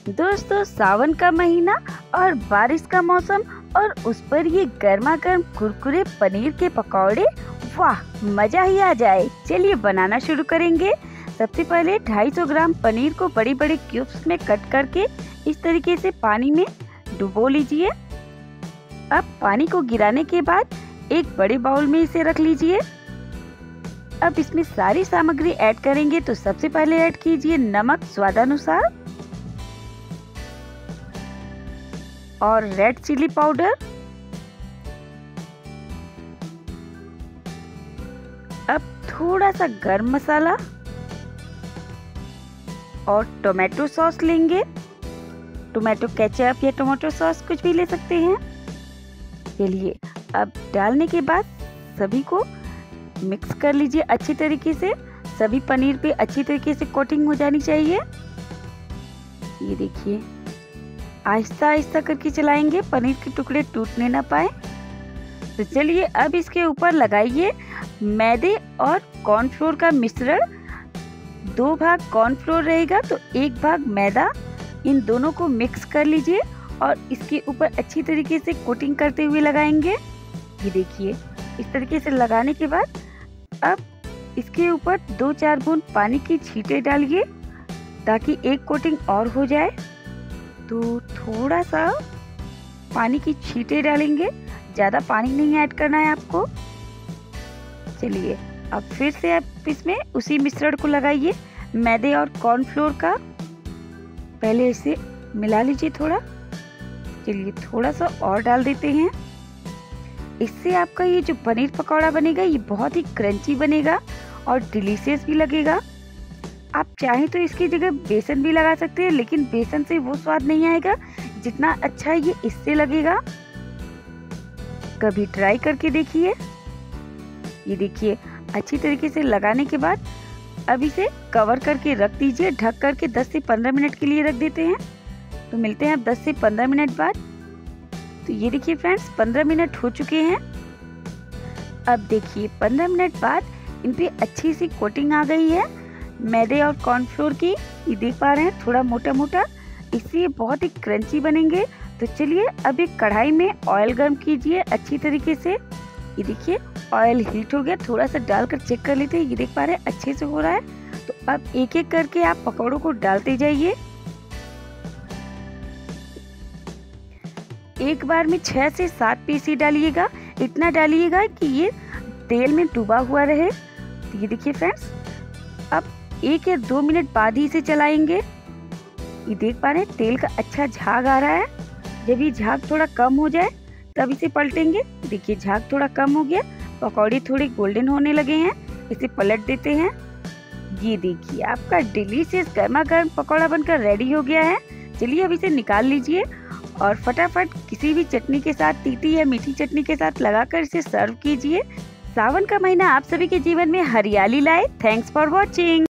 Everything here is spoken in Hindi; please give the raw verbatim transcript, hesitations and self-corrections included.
दोस्तों, सावन का महीना और बारिश का मौसम और उस पर ये गर्मा गर्म कुरकुरे पनीर के पकौड़े, वाह मजा ही आ जाए। चलिए बनाना शुरू करेंगे। सबसे पहले दो सौ पचास ग्राम पनीर को बड़ी बड़ी क्यूब्स में कट करके इस तरीके से पानी में डुबो लीजिए। अब पानी को गिराने के बाद एक बड़े बाउल में इसे रख लीजिए। अब इसमें सारी सामग्री ऐड करेंगे। तो सबसे पहले ऐड कीजिए नमक स्वादानुसार और रेड चिली पाउडर। अब थोड़ा सा गरम मसाला और टोमेटो सॉस लेंगे। टोमेटो केचप या टोमेटो सॉस कुछ भी ले सकते हैं। चलिए, अब डालने के बाद सभी को मिक्स कर लीजिए अच्छी तरीके से। सभी पनीर पे अच्छी तरीके से कोटिंग हो जानी चाहिए। ये देखिए, आहिस्ता आहिस्ता करके चलाएंगे, पनीर के टुकड़े टूटने ना पाए। तो चलिए, अब इसके ऊपर लगाइए मैदे और कॉर्नफ्लोर का मिश्रण। दो भाग कॉर्नफ्लोर रहेगा तो एक भाग मैदा। इन दोनों को मिक्स कर लीजिए और इसके ऊपर अच्छी तरीके से कोटिंग करते हुए लगाएंगे। ये देखिए, इस तरीके से लगाने के बाद अब इसके ऊपर दो चार बूंद पानी की छींटे डालिए ताकि एक कोटिंग और हो जाए। तो थोड़ा सा पानी की छींटे डालेंगे, ज़्यादा पानी नहीं ऐड करना है आपको। चलिए, अब फिर से आप इसमें उसी मिश्रण को लगाइए मैदे और कॉर्नफ्लोर का। पहले इसे मिला लीजिए थोड़ा। चलिए, थोड़ा सा और डाल देते हैं। इससे आपका ये जो पनीर पकौड़ा बनेगा ये बहुत ही क्रंची बनेगा और डिलीशियस भी लगेगा। आप चाहें तो इसकी जगह बेसन भी लगा सकते हैं, लेकिन बेसन से वो स्वाद नहीं आएगा जितना अच्छा ये इससे लगेगा। कभी ट्राई करके देखिए। ये देखिए, अच्छी तरीके से लगाने के बाद अब इसे कवर करके रख दीजिए। ढक करके दस से पंद्रह मिनट के लिए रख देते हैं। तो मिलते हैं अब दस से पंद्रह मिनट बाद। तो ये देखिए फ्रेंड्स, पंद्रह मिनट हो चुके हैं। अब देखिए, पंद्रह मिनट बाद इन पे अच्छी सी कोटिंग आ गई है मैदे और कॉर्नफ्लोर की। ये देख पा रहे हैं, थोड़ा मोटा मोटा, इससे बहुत ही क्रंची बनेंगे। तो चलिए, अब एक कढ़ाई में ऑयल गर्म कीजिए अच्छी तरीके से। ये देखिए, ऑयल हीट हो गया। थोड़ा सा डालकर चेक कर लेते हैं। ये देख पा रहे हैं, अच्छे से हो रहा है। तो अब एक एक करके आप पकौड़ों को डालते जाइए। एक बार में छह से सात पीस ही डालिएगा। इतना डालिएगा कि ये तेल में डूबा हुआ रहे। तो ये देखिए फ्रेंड्स, अब एक या दो मिनट बाद ही इसे चलाएंगे। ये देख पा रहे हैं, तेल का अच्छा झाग आ रहा है। जब ये झाग थोड़ा कम हो जाए तब इसे पलटेंगे। देखिए, झाग थोड़ा कम हो गया, पकौड़े थोड़े गोल्डन होने लगे हैं। इसे पलट देते हैं। ये देखिए, आपका डिलीशियस गर्मा गर्म पकौड़ा बनकर रेडी हो गया है। चलिए, अब इसे निकाल लीजिए और फटाफट किसी भी चटनी के साथ, तीखी या मीठी चटनी के साथ लगाकर इसे सर्व कीजिए। सावन का महीना आप सभी के जीवन में हरियाली लाए। Thanks for watching.